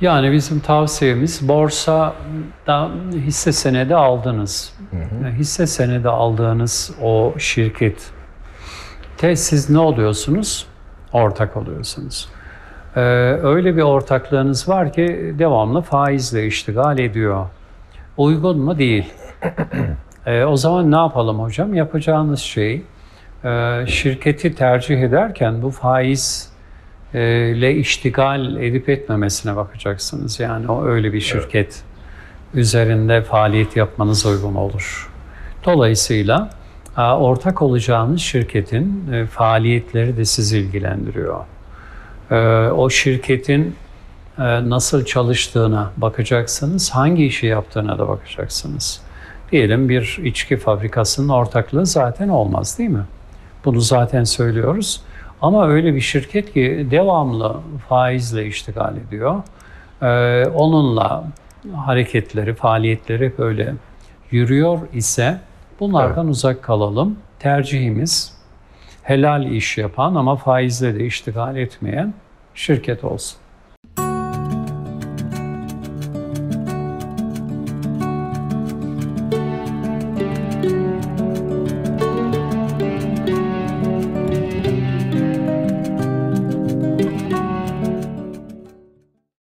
Yani bizim tavsiyemiz borsada hisse senedi aldınız. Hisse senedi aldığınız o şirkette siz ne oluyorsunuz? Ortak oluyorsunuz. Öyle bir ortaklığınız var ki devamlı faizle iştigal ediyor. Uygun mu? Değil. O zaman ne yapalım hocam? Yapacağınız şey şirketi tercih ederken bu faiz ile iştigal edip etmemesine bakacaksınız. Yani o öyle bir şirket üzerinde faaliyet yapmanız uygun olur. Dolayısıyla ortak olacağınız şirketin faaliyetleri de sizi ilgilendiriyor. O şirketin nasıl çalıştığına bakacaksınız, hangi işi yaptığına da bakacaksınız. Diyelim bir içki fabrikasının ortaklığı zaten olmaz, değil mi? Bunu zaten söylüyoruz. Ama öyle bir şirket ki devamlı faizle iştigal ediyor. Onunla hareketleri, faaliyetleri böyle yürüyor ise bunlardan uzak kalalım. Tercihimiz helal iş yapan ama faizle de iştigal etmeyen şirket olsun.